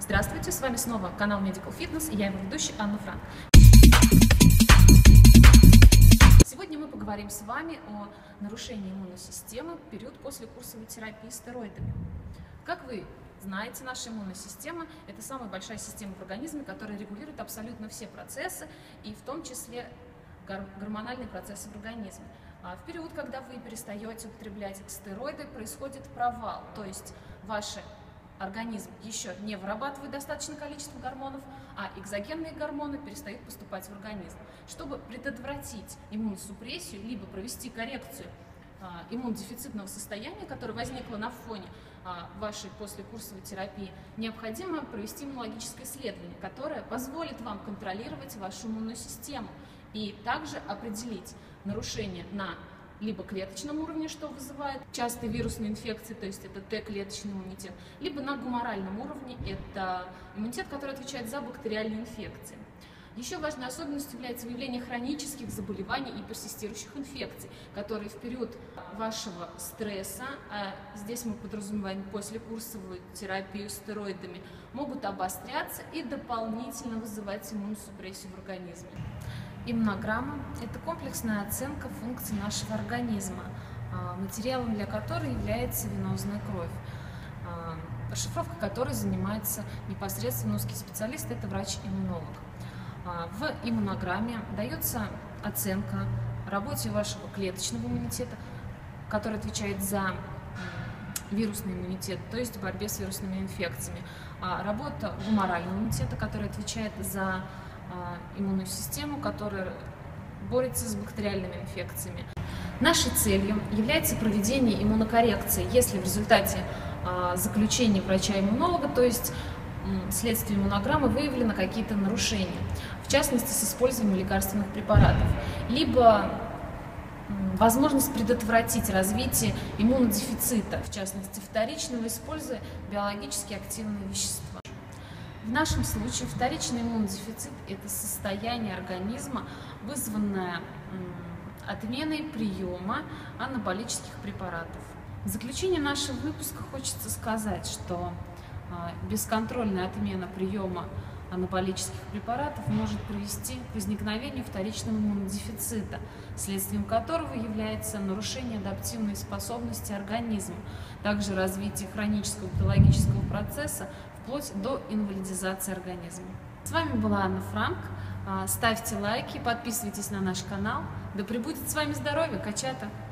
Здравствуйте, с вами снова канал Medical Fitness и я его ведущая Анна Франк. Сегодня мы поговорим с вами о нарушении иммунной системы в период после курсовой терапии стероидами. Как вы знаете, наша иммунная система – это самая большая система в организме, которая регулирует абсолютно все процессы, и в том числе гормональные процессы в организме. В период, когда вы перестаете употреблять стероиды, происходит провал, то есть ваш организм еще не вырабатывает достаточное количество гормонов, а экзогенные гормоны перестают поступать в организм. Чтобы предотвратить иммуносупрессию, либо провести коррекцию иммунодефицитного состояния, которое возникло на фоне вашей послекурсовой терапии, необходимо провести иммунологическое исследование, которое позволит вам контролировать вашу иммунную систему и также определить нарушение на либо клеточном уровне, что вызывает частые вирусные инфекции, то есть это Т-клеточный иммунитет, либо на гуморальном уровне, это иммунитет, который отвечает за бактериальные инфекции. Еще важной особенностью является выявление хронических заболеваний и персистирующих инфекций, которые в период вашего стресса, здесь мы подразумеваем послекурсовую терапию стероидами, могут обостряться и дополнительно вызывать иммуносупрессию в организме. Иммунограмма – это комплексная оценка функций нашего организма, материалом для которой является венозная кровь, расшифровкой которой занимается непосредственно узкий специалист – это врач-иммунолог. В иммунограмме дается оценка работе вашего клеточного иммунитета, который отвечает за вирусный иммунитет, то есть в борьбе с вирусными инфекциями, работа гуморального иммунитета, который отвечает за иммунную систему, которая борется с бактериальными инфекциями. Нашей целью является проведение иммунокоррекции, если в результате заключения врача-иммунолога, то есть вследствие иммунограммы, выявлены какие-то нарушения, в частности с использованием лекарственных препаратов, либо возможность предотвратить развитие иммунодефицита, в частности вторичного, используя биологически активные вещества. В нашем случае вторичный иммунодефицит – это состояние организма, вызванное отменой приема анаболических препаратов. В заключение нашего выпуска хочется сказать, что бесконтрольная отмена приема анаболических препаратов может привести к возникновению вторичного иммунодефицита, следствием которого является нарушение адаптивной способности организма, также развитие хронического патологического процесса, вплоть до инвалидизации организма. С вами была Анна Франк. Ставьте лайки, подписывайтесь на наш канал. Да пребудет с вами здоровье, качата!